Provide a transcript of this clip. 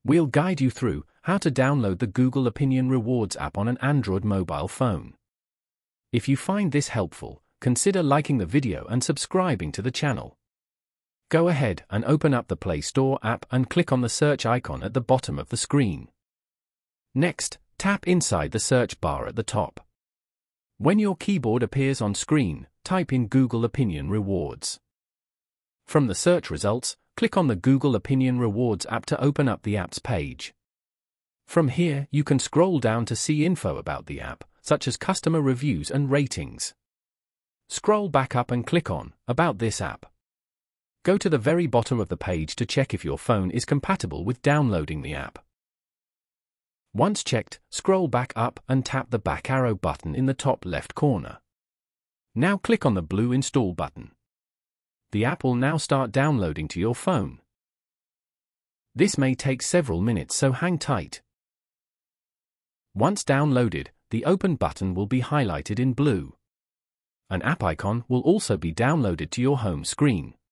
We'll guide you through how to download the Google Opinion Rewards app on an Android mobile phone. If you find this helpful, consider liking the video and subscribing to the channel. Go ahead and open up the Play Store app and click on the search icon at the bottom of the screen. Next, tap inside the search bar at the top. When your keyboard appears on screen, type in Google Opinion Rewards. From the search results, click on the Google Opinion Rewards app to open up the app's page. From here, you can scroll down to see info about the app, such as customer reviews and ratings. Scroll back up and click on About this app. Go to the very bottom of the page to check if your phone is compatible with downloading the app. Once checked, scroll back up and tap the back arrow button in the top left corner. Now click on the blue Install button. The app will now start downloading to your phone. This may take several minutes, so hang tight. Once downloaded, the Open button will be highlighted in blue. An app icon will also be downloaded to your home screen.